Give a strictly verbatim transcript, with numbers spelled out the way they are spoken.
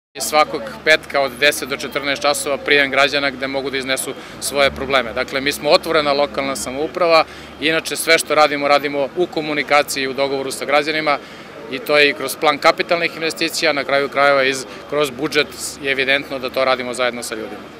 Svakog petka od deset do četrnaest časova prijem građana gde mogu da iznesu svoje probleme. Dakle, mi smo otvorena lokalna samouprava, inače sve što radimo, radimo u komunikaciji i u dogovoru sa građanima i to je i kroz plan kapitalnih investicija, na kraju krajeva i kroz budžet je evidentno da to radimo zajedno sa ljudima.